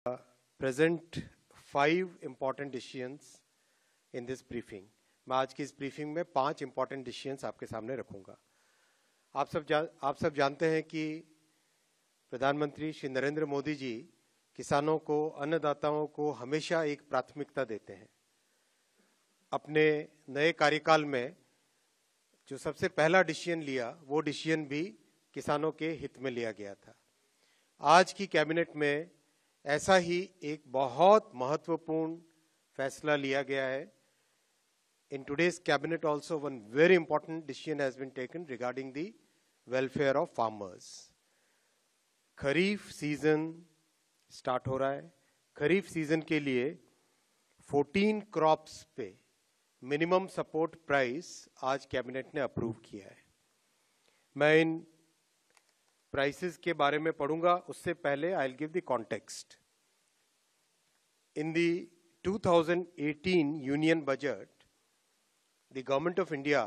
present 5 important decisions in this briefing. मैं आज की इस ब्रीफिंग में 5 important decisions आपके सामने रखूंगा। आप सब जानते हैं कि प्रधानमंत्री श्री नरेंद्र मोदी जी किसानों को, अन्नदाताओं को हमेशा एक प्राथमिकता देते हैं। अपने नए कार्यकाल में जो सबसे पहला डिसीजन लिया, वो डिसीजन भी किसानों के हित में लिया गया था। आज की कैबिनेट में ऐसा ही एक बहुत महत्वपूर्ण फैसला लिया गया है। In today's cabinet also one very important decision has been taken regarding the welfare of farmers. Kharif season start हो रहा है। खरीफ सीजन के लिए 14 क्रॉप्स पे मिनिमम सपोर्ट प्राइस आज कैबिनेट ने अप्रूव किया है। मैं इन प्राइसेस के बारे में पढ़ूंगा, उससे पहले I will give the context. In the 2018 union budget, the Government of India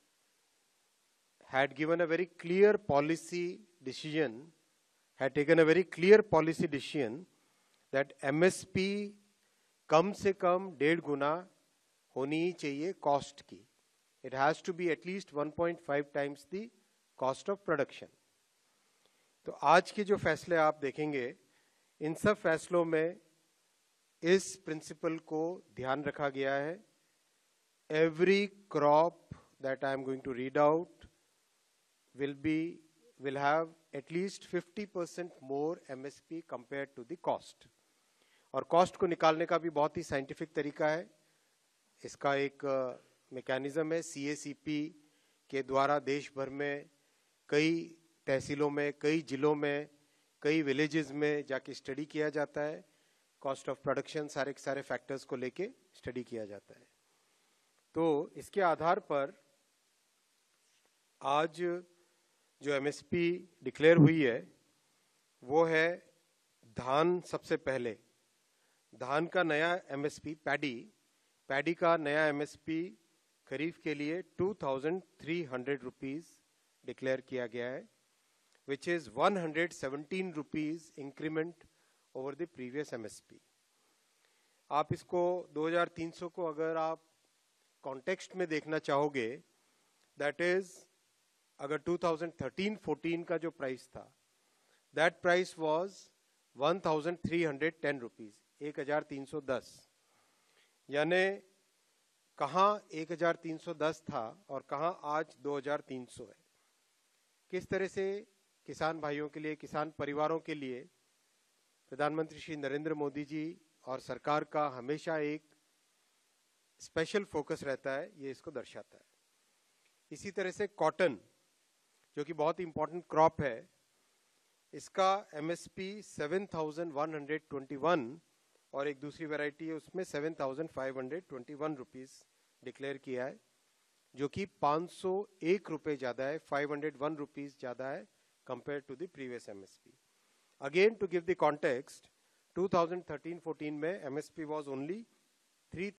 had given a very clear policy decision, had taken a very clear policy decision that MSP कम से कम 1.5 गुना होनी ही चाहिए कॉस्ट की। It has to be at least 1.5 times the cost of production. तो आज के जो फैसले आप देखेंगे, इन सब फैसलों में इस प्रिंसिपल को ध्यान रखा गया है। Every crop that I am going to read out will have at least 50% more MSP compared to the cost. और कॉस्ट को निकालने का भी बहुत ही साइंटिफिक तरीका है। इसका एक मैकेनिज्म है। CACP के द्वारा देश भर में कई तहसीलों में, कई जिलों में, कई विलेजेस में जाके स्टडी किया जाता है। कॉस्ट ऑफ प्रोडक्शन सारे फैक्टर्स को लेके स्टडी किया जाता है। तो इसके आधार पर आज जो MSP डिक्लेयर हुई है वो है धान। सबसे पहले धान का नया MSP, पैडी का नया MSP खरीफ के लिए 2,300 रुपीज डिक्लेयर किया गया है, which is 117 rupees increment over the previous MSP। आप इसको 2,300 को अगर आप कॉन्टेक्स्ट में देखना चाहोगे, दैट इज अगर 2013-14 का जो प्राइस था, दैट प्राइस वाज 1,310 रुपीज, 1,310। यानी कहाँ 1,310 था और कहाँ आज 2,300 है। किस तरह से किसान भाइयों के लिए, किसान परिवारों के लिए प्रधानमंत्री श्री नरेंद्र मोदी जी और सरकार का हमेशा एक स्पेशल फोकस रहता है, ये इसको दर्शाता है। इसी तरह से कॉटन, जो कि बहुत इंपॉर्टेंट क्रॉप है, इसका MSP 7,121 और एक दूसरी वैरायटी है उसमें 7,521 रुपीज डिक्लेयर किया है, जो कि 501 रुपए ज्यादा है, 501 रुपीज ज्यादा है compare to the previous MSP। Again to give the context, 2013-14 में MSP वाज ओनली